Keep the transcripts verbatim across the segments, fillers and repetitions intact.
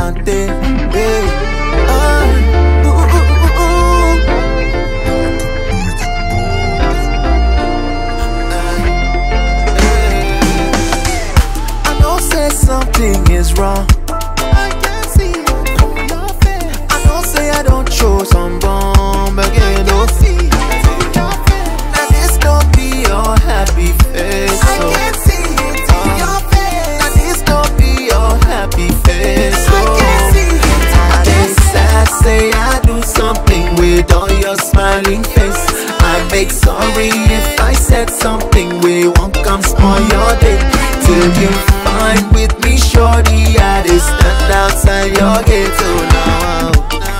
Lante. Hey, ah, ooh, ooh, ooh, ooh. I know say something is wrong. I can see it from your face. I know say I don't show some bomb again. I see it from your face. Now this don't be your happy face. I can see it from your face. Now this don't be your happy face. I can see it. I sad say I do something with all your smiling face. I make sorry if I said something we won't come spoil your day. Till you find with me, shorty, I just stand outside your gate. So now,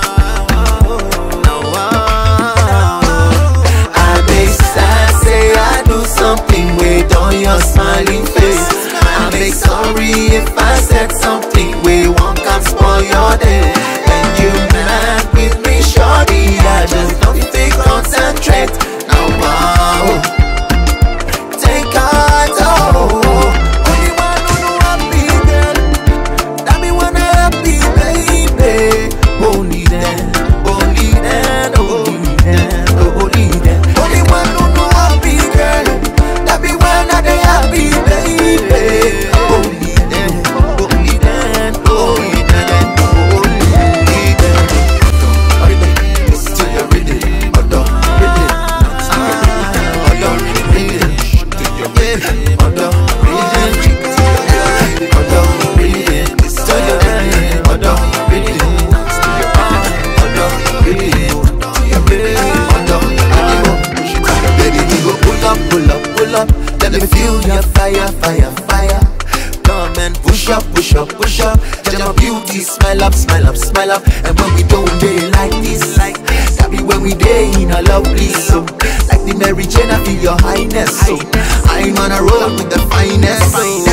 now, I make sad say I do something with all your smiling face. I make sorry if I said something we won't come spoil your day. And you mad with me, shorty, I just don't think concentrate. Now, wow, take heart, oh. Only then, only then, only then, only then. Only one who know happy girl. That be when I dey happy, baby. Only then, only then, only then, only then. Till you're ready, other ready, other ready, till you're ready, other ready, other ready, till you're ready, other ready. Pull up, pull up, let me feel your fire, fire, fire. Come and push up, push up, push up. Tell my beauty, smile up, smile up, smile up. And when we don't day like this, like that be when we day in a lovely so. Like the Mary Jane, I feel your highness so. I'm on a roll with the finest so.